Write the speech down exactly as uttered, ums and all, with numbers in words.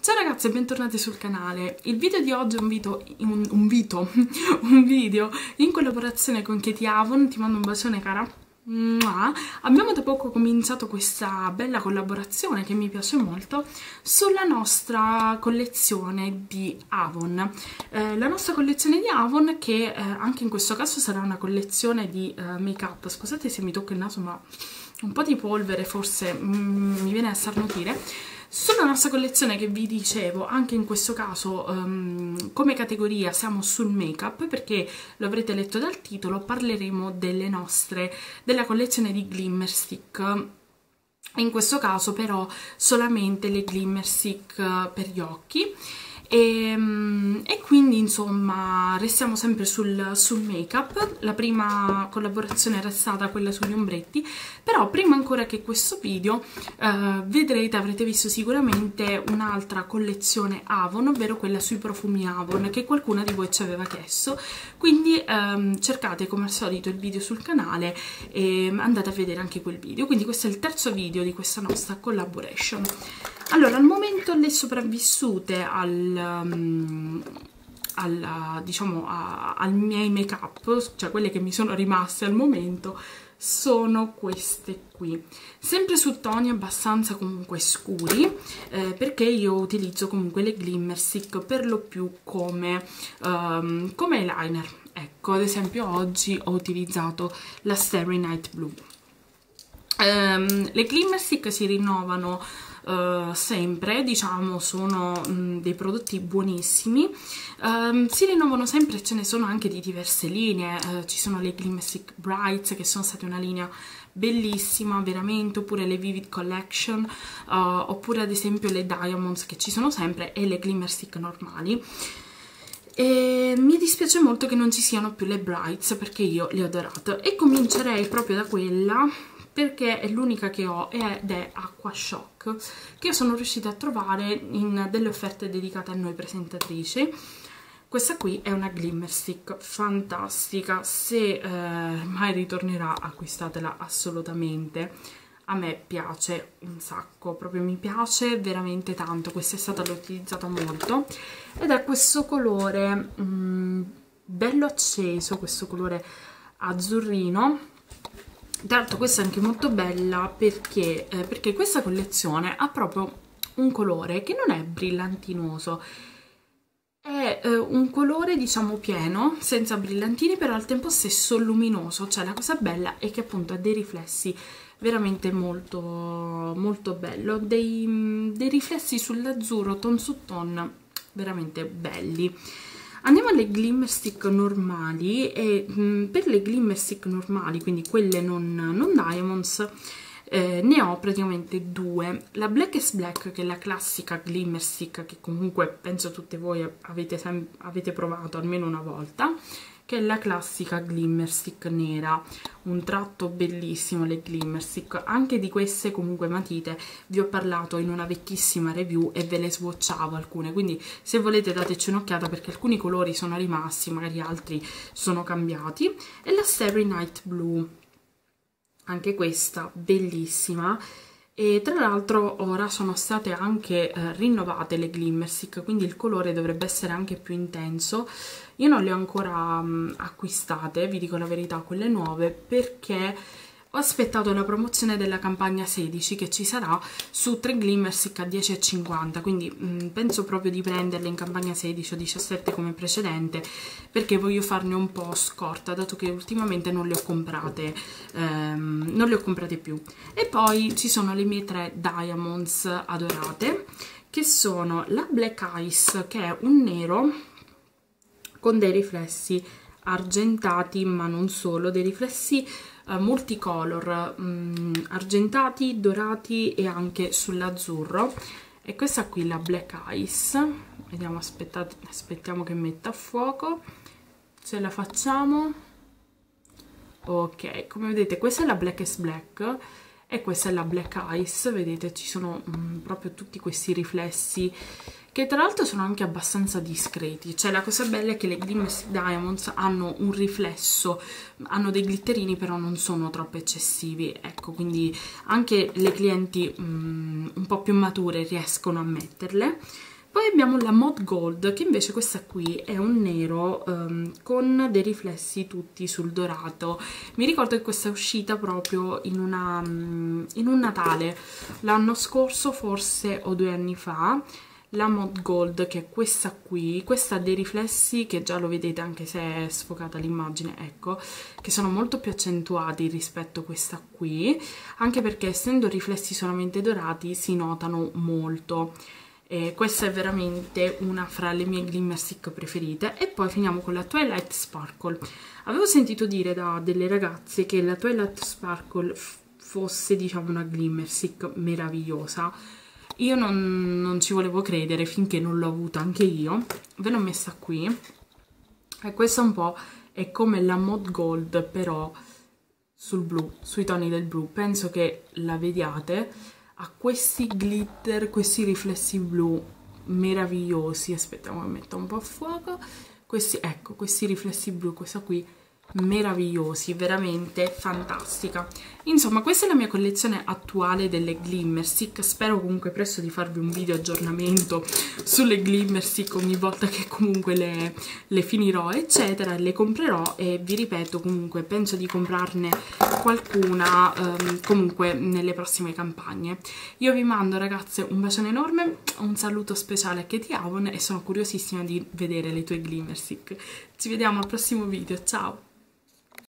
Ciao ragazzi e bentornati sul canale. Il video di oggi è un video, un, un, video, un video in collaborazione con Katie Avon. Ti mando un bacione cara. Abbiamo da poco cominciato questa bella collaborazione che mi piace molto sulla nostra collezione di Avon. Eh, la nostra collezione di Avon che eh, anche in questo caso sarà una collezione di eh, make up. Scusate se mi tocca il naso, ma un po' di polvere forse mm, mi viene a starnutire. Sulla nostra collezione che vi dicevo, anche in questo caso um, come categoria siamo sul make up, perché lo avrete letto dal titolo, parleremo delle nostre, della collezione di Glimmer Stick. In questo caso però solamente le Glimmer Stick per gli occhi. E, e quindi insomma restiamo sempre sul, sul make up. La prima collaborazione era stata quella sugli ombretti, però prima ancora che questo video eh, vedrete, avrete visto sicuramente un'altra collezione Avon, ovvero quella sui profumi Avon, che qualcuna di voi ci aveva chiesto, quindi ehm, cercate come al solito il video sul canale e andate a vedere anche quel video. Quindi questo è il terzo video di questa nostra collaboration. Allora, al momento le sopravvissute al, um, al, diciamo, a, al miei make up, cioè quelle che mi sono rimaste al momento, sono queste qui, sempre su toni abbastanza comunque scuri, eh, perché io utilizzo comunque le Glimmer Stick per lo più come, um, come eyeliner. Ecco, ad esempio oggi ho utilizzato la Starry Night Blue. Um, le Glimmer Stick si rinnovano Uh, sempre, diciamo, sono um, dei prodotti buonissimi, um, si rinnovano sempre, ce ne sono anche di diverse linee, uh, ci sono le Glimmer Stick Brights che sono state una linea bellissima veramente, oppure le Vivid Collection, uh, oppure ad esempio le Diamonds che ci sono sempre, e le Glimmer Stick normali. E mi dispiace molto che non ci siano più le Brights, perché io le ho adorate, e comincerei proprio da quella perché è l'unica che ho ed è Aqua Shock, che io sono riuscita a trovare in delle offerte dedicate a noi presentatrici. Questa qui è una Glimmer Stick fantastica, se eh, mai ritornerà acquistatela assolutamente. A me piace un sacco, proprio mi piace veramente tanto, questa è stata l'ho utilizzata molto, ed è questo colore mh, bello acceso, questo colore azzurrino. Tra l'altro questa è anche molto bella perché, eh, perché questa collezione ha proprio un colore che non è brillantinoso, è eh, un colore diciamo pieno, senza brillantini, però al tempo stesso luminoso. Cioè la cosa bella è che appunto ha dei riflessi veramente molto molto bello, dei, dei riflessi sull'azzurro ton su ton veramente belli. Andiamo alle Glimmer Stick normali, e mh, per le Glimmer Stick normali, quindi quelle non, non Diamonds, eh, ne ho praticamente due. La Black is Black, che è la classica Glimmer Stick, che comunque penso tutte voi avete, avete provato almeno una volta, che è la classica Glimmer Stick nera, un tratto bellissimo le Glimmer Stick. Anche di queste comunque matite vi ho parlato in una vecchissima review e ve le swatchavo alcune, quindi se volete dateci un'occhiata, perché alcuni colori sono rimasti, magari altri sono cambiati. E la Starry Night Blue, anche questa bellissima, e tra l'altro ora sono state anche eh, rinnovate le Glimmer Stick, quindi il colore dovrebbe essere anche più intenso. Io non le ho ancora um, acquistate, vi dico la verità, quelle nuove, perché ho aspettato la promozione della campagna sedici che ci sarà su tre Glimmer Stick a dieci e cinquanta, quindi mh, penso proprio di prenderle in campagna sedici o diciassette come precedente, perché voglio farne un po' scorta, dato che ultimamente non le ho comprate, ehm, non le ho comprate più. E poi ci sono le mie tre Diamonds adorate, che sono la Black Ice, che è un nero con dei riflessi argentati, ma non solo, dei riflessi uh, multicolor, um, argentati, dorati e anche sull'azzurro. E questa qui la Black Ice, vediamo, aspettate, aspettiamo che metta a fuoco, ce la facciamo. Ok, come vedete questa è la Black is Black e questa è la Black Ice. Vedete, ci sono um, proprio tutti questi riflessi che tra l'altro sono anche abbastanza discreti. Cioè la cosa bella è che le Glimmer Stick Diamonds hanno un riflesso, hanno dei glitterini però non sono troppo eccessivi, ecco, quindi anche le clienti um, un po' più mature riescono a metterle. Poi abbiamo la Mod Gold, che invece questa qui è un nero um, con dei riflessi tutti sul dorato. Mi ricordo che questa è uscita proprio in, una, um, in un Natale, l'anno scorso forse o due anni fa. La Mod Gold, che è questa qui, questa ha dei riflessi che già lo vedete anche se è sfocata l'immagine, ecco, che sono molto più accentuati rispetto a questa qui, anche perché essendo riflessi solamente dorati si notano molto. E questa è veramente una fra le mie glimmer stick preferite. E poi finiamo con la Twilight Sparkle. Avevo sentito dire da delle ragazze che la Twilight Sparkle fosse, diciamo, una glimmer stick meravigliosa. Io non, non ci volevo credere finché non l'ho avuta anche io. Ve l'ho messa qui. E questa un po' è come la Mod Gold, però sul blu, sui toni del blu. Penso che la vediate. Ha questi glitter, questi riflessi blu meravigliosi. Aspettiamo che metto un po' a fuoco. Questi, ecco, questi riflessi blu, questa qui, meravigliosi, veramente fantastica. Insomma, questa è la mia collezione attuale delle glimmer stick. Spero comunque presto di farvi un video aggiornamento sulle glimmer stick ogni volta che comunque le, le finirò eccetera, le comprerò. E vi ripeto, comunque penso di comprarne qualcuna um, comunque nelle prossime campagne. Io vi mando, ragazze, un bacione enorme, un saluto speciale a Katie Avon e sono curiosissima di vedere le tue glimmer stick. Ci vediamo al prossimo video, ciao!